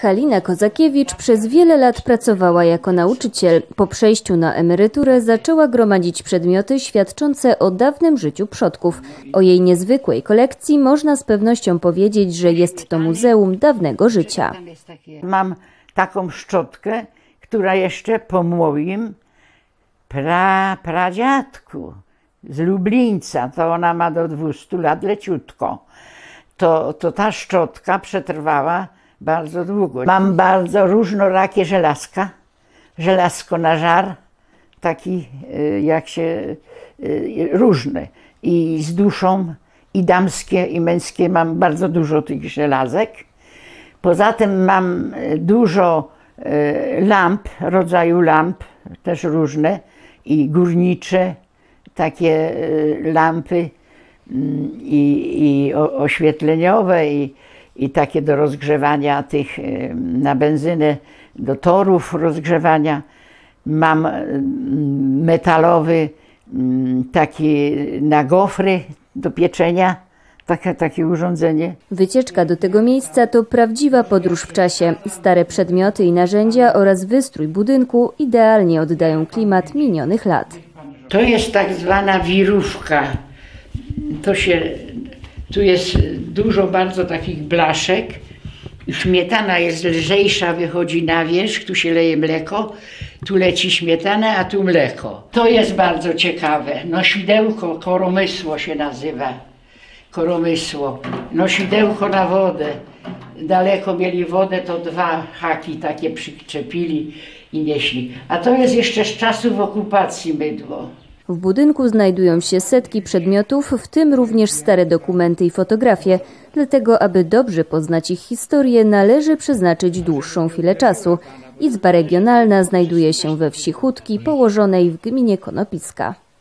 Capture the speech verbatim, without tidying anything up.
Halina Kozakiewicz przez wiele lat pracowała jako nauczyciel. Po przejściu na emeryturę zaczęła gromadzić przedmioty świadczące o dawnym życiu przodków. O jej niezwykłej kolekcji można z pewnością powiedzieć, że jest to muzeum dawnego życia. Mam taką szczotkę, która jeszcze po moim pra, pradziadku z Lublińca, to ona ma do dwustu lat leciutko, to, to ta szczotka przetrwała bardzo długo. Mam bardzo różnorakie żelazka, żelazko na żar, taki jak się, różne i z duszą, i damskie, i męskie, mam bardzo dużo tych żelazek. Poza tym mam dużo lamp, rodzaju lamp, też różne, i górnicze, takie lampy i, i oświetleniowe, i, i takie do rozgrzewania tych na benzynę, do torów rozgrzewania. Mam metalowy taki na gofry do pieczenia, takie, takie urządzenie. Wycieczka do tego miejsca to prawdziwa podróż w czasie. Stare przedmioty i narzędzia oraz wystrój budynku idealnie oddają klimat minionych lat. To jest tak zwana wirówka. To się, tu jest dużo bardzo takich blaszek. Śmietana jest lżejsza, wychodzi na wierzch, tu się leje mleko, tu leci śmietana, a tu mleko. To jest bardzo ciekawe. Nosidełko, koromysło się nazywa. Koromysło. Nosidełko na wodę. Daleko mieli wodę, to dwa haki takie przyczepili i nieśli. A to jest jeszcze z czasów okupacji mydło. W budynku znajdują się setki przedmiotów, w tym również stare dokumenty i fotografie. Dlatego, aby dobrze poznać ich historię, należy przeznaczyć dłuższą chwilę czasu. Izba regionalna znajduje się we wsi Chódki, położonej w gminie Konopiska.